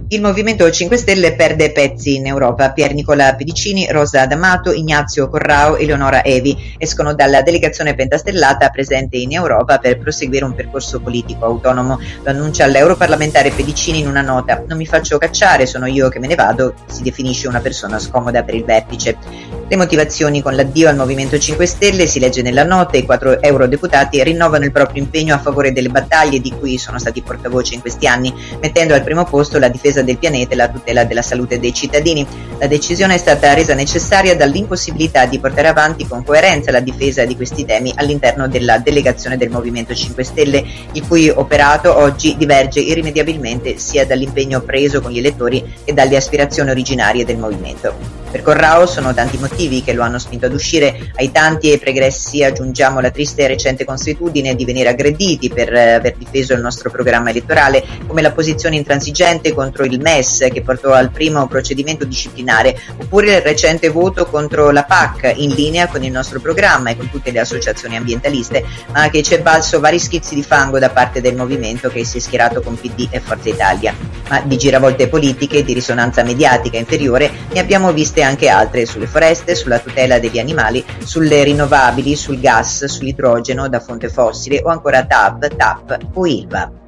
Il Movimento 5 Stelle perde pezzi in Europa. Pier Nicola Pedicini, Rosa D'Amato, Ignazio Corrao e Eleonora Evi escono dalla delegazione pentastellata presente in Europa per proseguire un percorso politico autonomo. Lo annuncia l'europarlamentare Pedicini in una nota. Non mi faccio cacciare, sono io che me ne vado, si definisce una persona scomoda per il vertice. Le motivazioni con l'addio al Movimento 5 Stelle, si legge nella nota, i 4 eurodeputati rinnovano il proprio impegno a favore delle battaglie di cui sono stati portavoce in questi anni, mettendo al primo posto la difesa del pianeta e la tutela della salute dei cittadini. La decisione è stata resa necessaria dall'impossibilità di portare avanti con coerenza la difesa di questi temi all'interno della delegazione del Movimento 5 Stelle, il cui operato oggi diverge irrimediabilmente sia dall'impegno preso con gli elettori che dalle aspirazioni originarie del movimento. Per Corrao sono tanti motivi che lo hanno spinto ad uscire. Ai tanti e pregressi aggiungiamo la triste e recente consuetudine di venire aggrediti per aver difeso il nostro programma elettorale, come la posizione intransigente contro il MES che portò al primo procedimento disciplinare, oppure il recente voto contro la PAC in linea con il nostro programma e con tutte le associazioni ambientaliste, ma che ci è valso vari schizzi di fango da parte del movimento che si è schierato con PD e Forza Italia. Ma di giravolte politiche di risonanza mediatica inferiore ne abbiamo viste anche altre, sulle foreste, sulla tutela degli animali, sulle rinnovabili, sul gas, sull'idrogeno da fonte fossile o ancora TAV, TAP o ILVA.